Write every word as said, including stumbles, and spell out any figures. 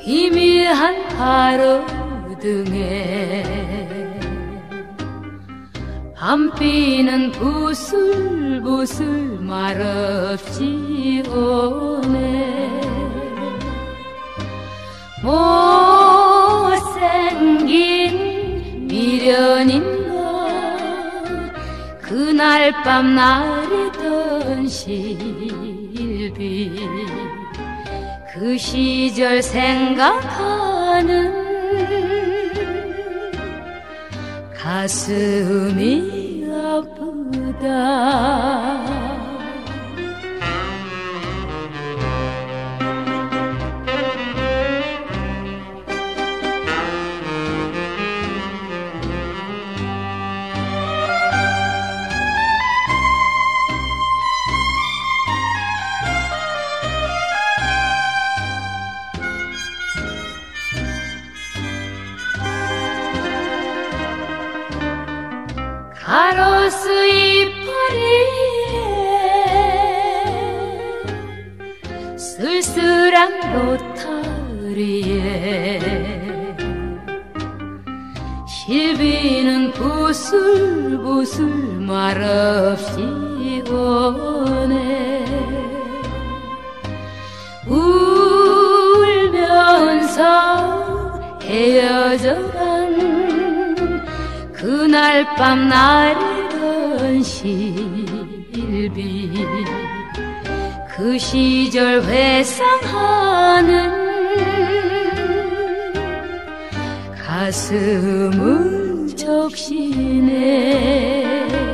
희미한 가로등에 밤비는 부슬부슬 말없이 오네. 못생긴 미련인가 그날 밤 나리던 실비 그 시절 생각하는 가슴이 아프다. 가로수 이파리에 쓸쓸한 로타리에 실비는 부슬부슬 말없이 오네. 울면서 헤어져간 그날 밤 나리던 실비 그 시절 회상하는 가슴을 적시네.